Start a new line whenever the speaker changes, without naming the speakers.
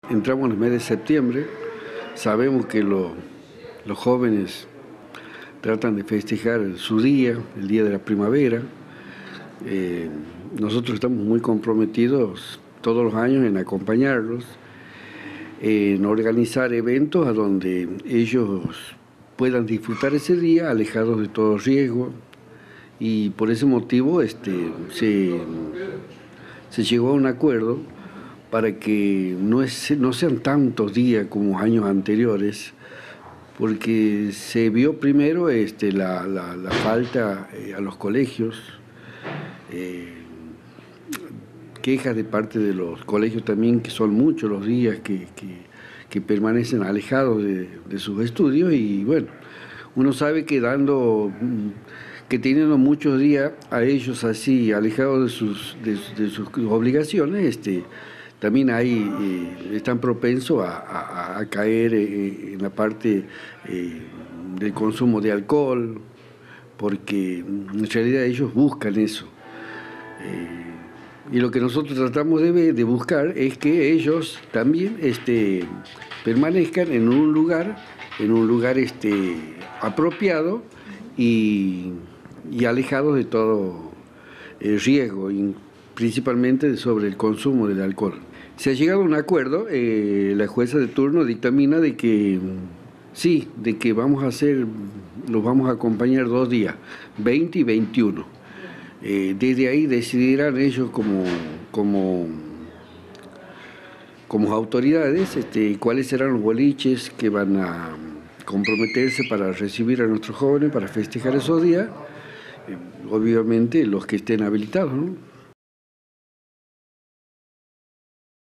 Entramos en el mes de septiembre, sabemos que los jóvenes tratan de festejar su día, el día de la primavera. Nosotros estamos muy comprometidos todos los años en acompañarlos, en organizar eventos a donde ellos puedan disfrutar ese día alejados de todo riesgo, y por ese motivo se llegó a un acuerdo para que no sean tantos días como años anteriores, porque se vio primero la falta a los colegios, quejas de parte de los colegios también, que son muchos los días que permanecen alejados de sus estudios, y bueno, uno sabe que teniendo muchos días a ellos así alejados de sus obligaciones, también están propensos a caer en la parte del consumo de alcohol, porque en realidad ellos buscan eso. Y lo que nosotros tratamos de buscar es que ellos también permanezcan en un lugar apropiado y alejados de todo riesgo, principalmente sobre el consumo del alcohol. Se ha llegado a un acuerdo, la jueza de turno dictamina de que sí, de que los vamos a acompañar 2 días, 20 y 21. Desde ahí decidirán ellos como autoridades cuáles serán los boliches que van a comprometerse para recibir a nuestros jóvenes, para festejar esos días, obviamente los que estén habilitados, ¿no?